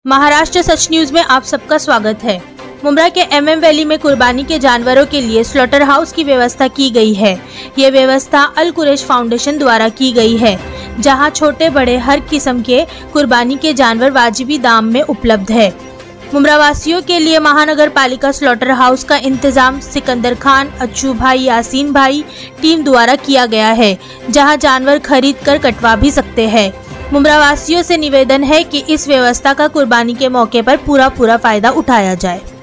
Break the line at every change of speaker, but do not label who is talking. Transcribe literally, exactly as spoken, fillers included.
महाराष्ट्र सच news में आप सबका स्वागत है। मुंब्रा के एमएम वैली में कुर्बानी के जानवरों के लिए स्लॉटर हाउस की व्यवस्था की गई है। ये व्यवस्था अल कुरैश फाउंडेशन द्वारा की गई है, जहां छोटे बड़े हर किस्म के कुर्बानी के जानवर वाजिबी दाम में उपलब्ध है। मुंब्रा वासियों के लिए महानगर पालिका स्लॉटर हाउस का इंतजाम सिकंदर खान, अच्छू भाई, यासीन भाई टीम द्वारा किया गया है, जहां जानवर खरीद कर कटवा भी सकते हैं। मुंब्रा वासियों से निवेदन है कि इस व्यवस्था का कुर्बानी के मौके पर पूरा पूरा फायदा उठाया जाए।